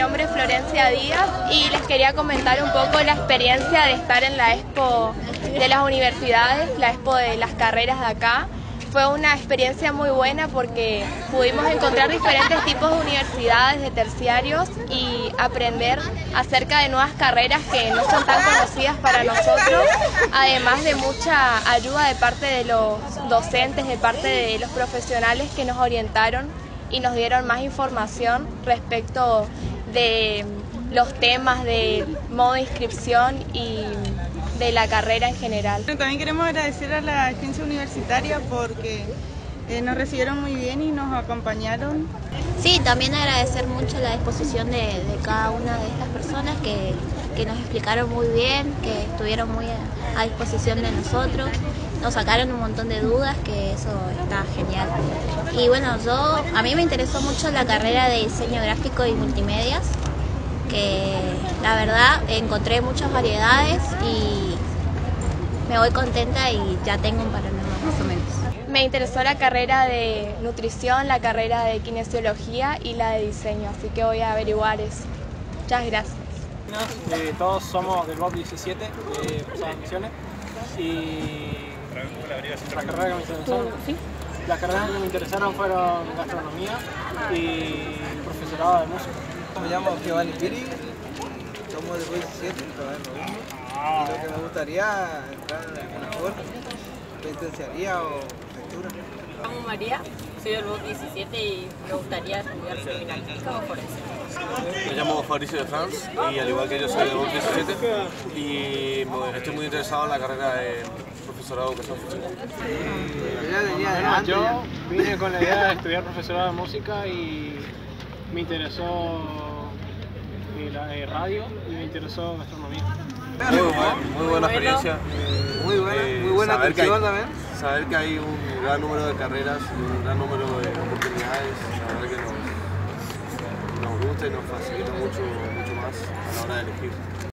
nombre es Florencia Díaz y les quería comentar un poco la experiencia de estar en la expo de las universidades, la expo de las carreras de acá. Fue una experiencia muy buena porque pudimos encontrar diferentes tipos de universidades, de terciarios y aprender acerca de nuevas carreras que no son tan conocidas para nosotros, además de mucha ayuda de parte de los docentes, de parte de los profesionales que nos orientaron y nos dieron más información respecto de los temas del modo de inscripción y de la carrera en general. También queremos agradecer a la agencia universitaria porque nos recibieron muy bien y nos acompañaron. Sí, también agradecer mucho la disposición de cada una de estas personas que nos explicaron muy bien, que estuvieron muy a disposición de nosotros, nos sacaron un montón de dudas, que eso está genial. Y bueno, a mí me interesó mucho la carrera de diseño gráfico y multimedias, que la verdad encontré muchas variedades y me voy contenta y ya tengo un panorama más o menos. Me interesó la carrera de nutrición, la carrera de kinesiología y la de diseño, así que voy a averiguar eso. Muchas gracias. Todos somos del BOC 17 de Posadas Misiones y las carreras que me interesaron fueron gastronomía y profesorado de música. Me llamo Giovanni Piri, somos del BOC 17, y lo que me gustaría entrar en una escuela, penitenciaría o lectura. Me llamo María, soy del BOC 17 y me gustaría estudiar criminalística o forense. Me llamo Fabricio de France y al igual que yo soy del BOC 17 y estoy muy interesado en la carrera de profesorado de educación física. Bueno, yo vine con la idea de estudiar profesorado de música y me interesó la radio y me interesó gastronomía. Muy buena experiencia. Muy buena atención también. Saber que hay un gran número de carreras y un gran número de oportunidades, la verdad que nos gusta y nos facilita mucho más a la hora de elegir.